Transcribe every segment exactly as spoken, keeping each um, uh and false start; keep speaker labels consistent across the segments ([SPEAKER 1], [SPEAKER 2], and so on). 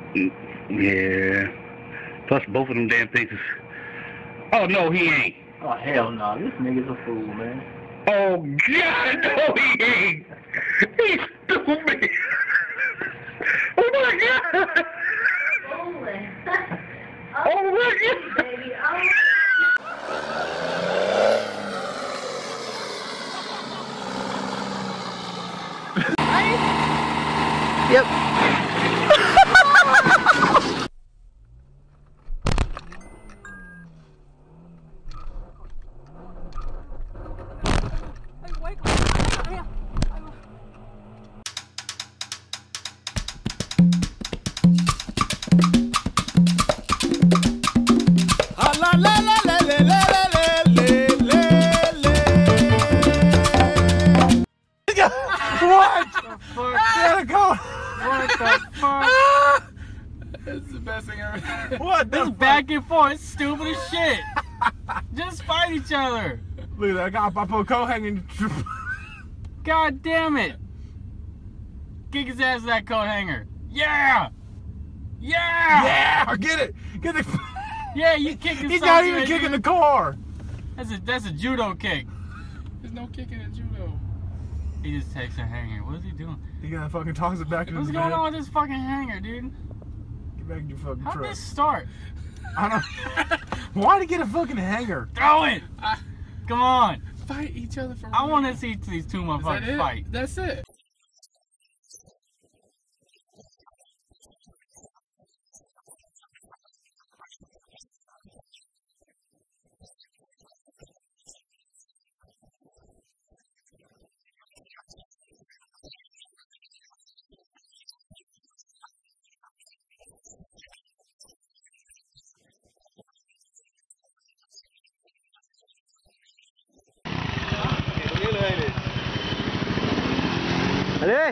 [SPEAKER 1] Yeah. Plus, both of them damn things is... Oh, no, he ain't.
[SPEAKER 2] Oh, hell no. This nigga's a fool, man.
[SPEAKER 1] Oh, God, no, he ain't. He's stupid. Oh, my God. Oh, my God.
[SPEAKER 3] Baby, oh.
[SPEAKER 4] Yep.
[SPEAKER 2] What the fuck? Gotta go. What the fuck?
[SPEAKER 5] This is the best thing ever.
[SPEAKER 2] What the
[SPEAKER 5] This
[SPEAKER 2] fuck?
[SPEAKER 5] back and forth, it's stupid as shit. Just fight each other.
[SPEAKER 2] Look at that. I got my put coat hanging.
[SPEAKER 5] God damn it. Kick his ass with that coat hanger. Yeah. Yeah.
[SPEAKER 2] Yeah, get it. Get the.
[SPEAKER 5] Yeah, you kicking
[SPEAKER 2] He's
[SPEAKER 5] something.
[SPEAKER 2] not even kicking the car.
[SPEAKER 5] That's a that's a judo kick.
[SPEAKER 6] There's no kicking in judo.
[SPEAKER 5] He just takes a hanger. What is he doing?
[SPEAKER 2] He gonna fucking toss it back in
[SPEAKER 5] What's
[SPEAKER 2] his
[SPEAKER 5] going
[SPEAKER 2] bed.
[SPEAKER 5] on with this fucking hanger, dude?
[SPEAKER 2] Get back in your fucking
[SPEAKER 5] How'd
[SPEAKER 2] truck.
[SPEAKER 5] this start?
[SPEAKER 2] I don't. Why to get a fucking hanger?
[SPEAKER 5] Throw it!
[SPEAKER 6] I,
[SPEAKER 5] Come on.
[SPEAKER 6] fight each other for
[SPEAKER 5] I
[SPEAKER 6] real.
[SPEAKER 5] want to see these two
[SPEAKER 6] Is that
[SPEAKER 5] motherfuckers
[SPEAKER 6] it?
[SPEAKER 5] fight.
[SPEAKER 6] That's it.
[SPEAKER 4] Allez.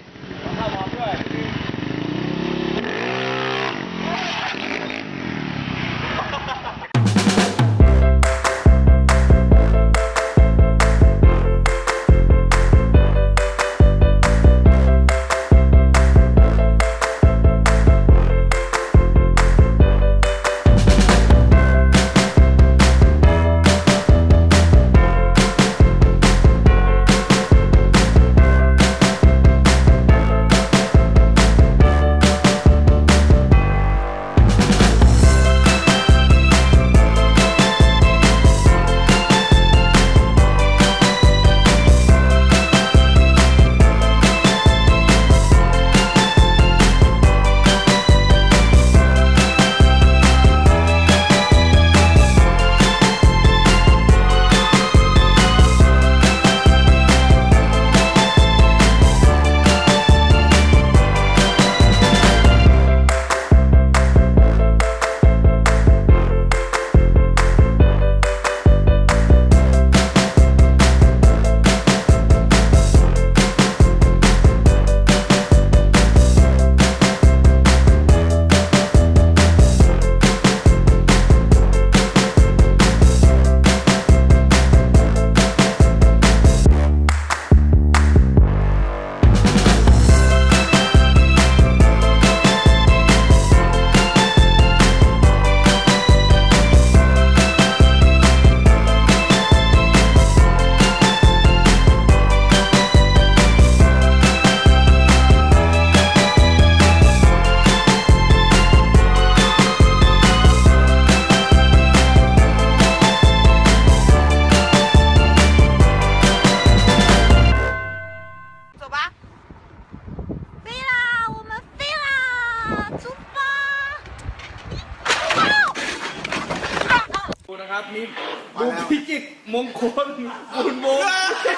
[SPEAKER 6] นะครับนี่ดูพิจิตรมงคลบุญมง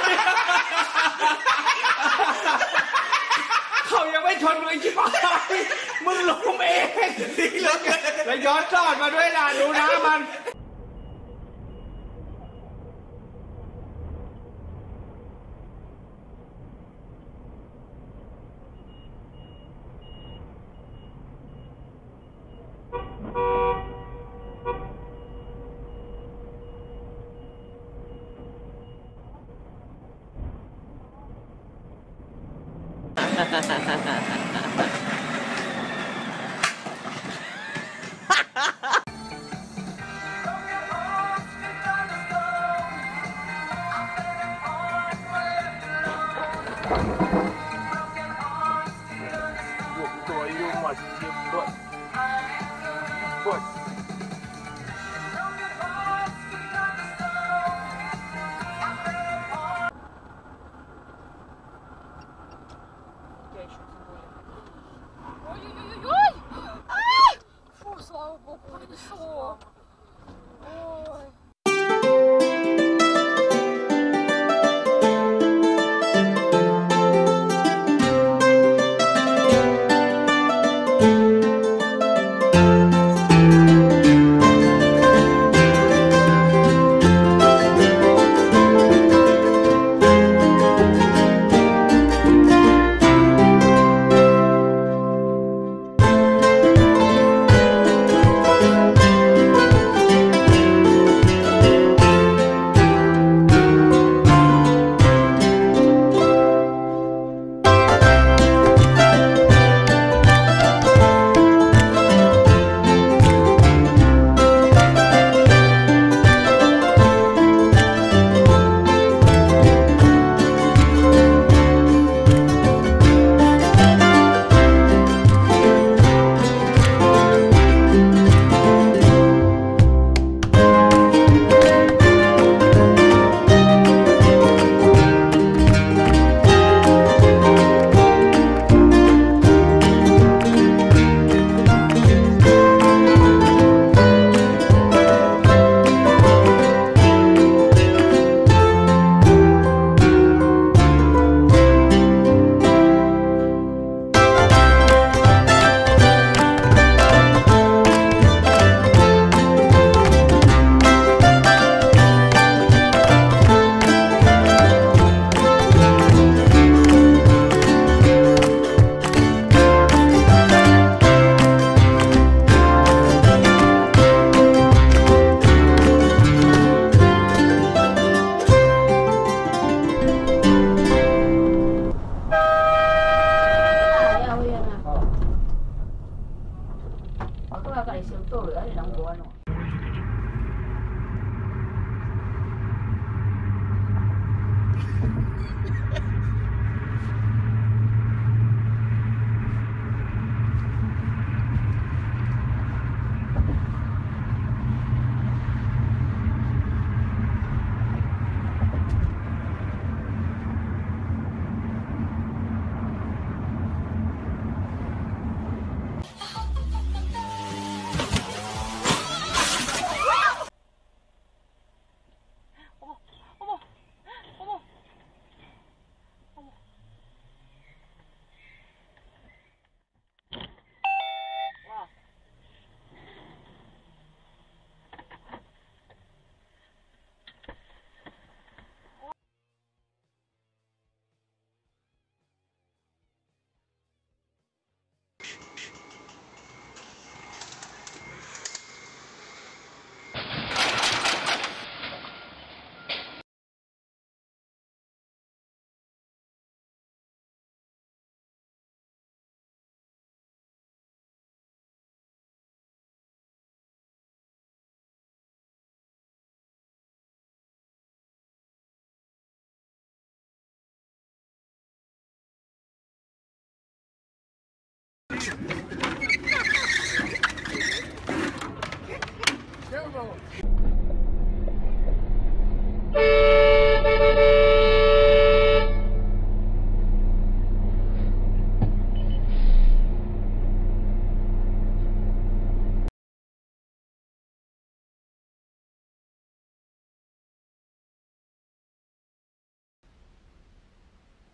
[SPEAKER 6] เขายังไม่ชนเลยชิบหายมึงล้มเองแล้วย้อนสอนมาด้วยนะดูนะมัน
[SPEAKER 4] Ha ha ha ha ha ha.
[SPEAKER 2] you must give blood. But
[SPEAKER 3] Ой-ой-ой-ой! А! Фу, слава богу, пронесло. Ой.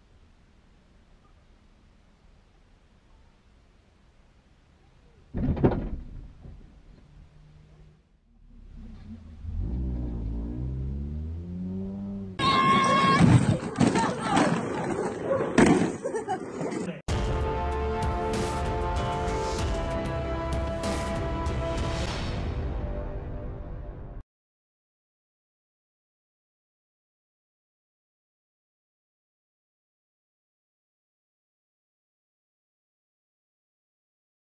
[SPEAKER 4] You